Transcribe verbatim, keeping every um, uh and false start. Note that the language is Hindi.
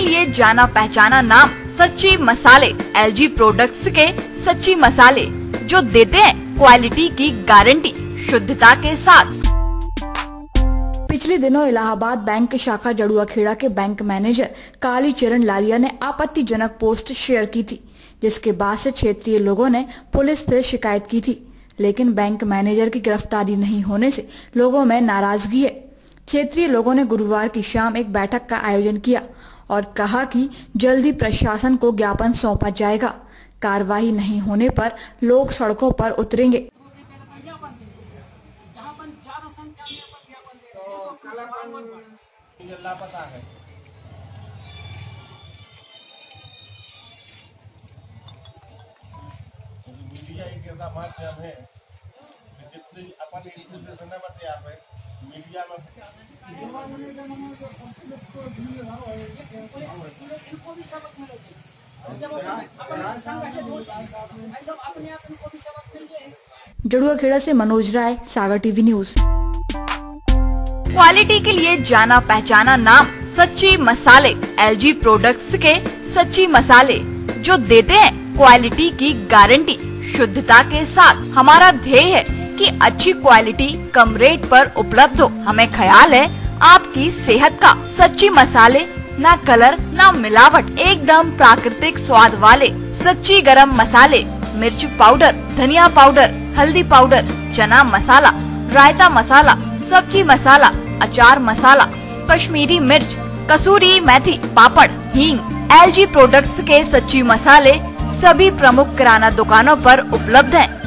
लिए जाना पहचाना नाम सच्ची मसाले एलजी प्रोडक्ट्स के सच्ची मसाले, जो देते हैं क्वालिटी की गारंटी शुद्धता के साथ। पिछले दिनों इलाहाबाद बैंक की शाखा जड़ुआखेड़ा के बैंक मैनेजर कालीचरण लालिया ने आपत्तिजनक पोस्ट शेयर की थी, जिसके बाद से क्षेत्रीय लोगों ने पुलिस से शिकायत की थी, लेकिन बैंक मैनेजर की गिरफ्तारी नहीं होने से लोगों में नाराजगी है। क्षेत्रीय लोगों ने गुरुवार की शाम एक बैठक का आयोजन किया और कहा कि जल्दी प्रशासन को ज्ञापन सौंपा जाएगा। कार्रवाई नहीं होने पर लोग सड़कों पर उतरेंगे। लापता है। मीडिया एक ऐसा माध्यम है जितनी अपन एक दूसरे से न बते आप मीडिया में जड़ुआखेड़ा से Manoj Rai, Sagar TV news. Quality के लिए जाना पहचाना नाम सच्ची मसाले एलजी प्रोडक्ट्स के सच्ची मसाले, जो देते हैं क्वालिटी की गारंटी शुद्धता के साथ। हमारा ध्येय है कि अच्छी क्वालिटी कम रेट पर उपलब्ध हो। हमें ख्याल है आपकी सेहत का। सच्ची मसाले, ना कलर ना मिलावट, एकदम प्राकृतिक स्वाद वाले सच्ची गरम मसाले, मिर्च पाउडर, धनिया पाउडर, हल्दी पाउडर, चना मसाला, रायता मसाला, सब्जी मसाला, अचार मसाला, कश्मीरी मिर्च, कसूरी मेथी, पापड़, हींग। एलजी प्रोडक्ट्स के सच्ची मसाले सभी प्रमुख किराना दुकानों पर उपलब्ध हैं।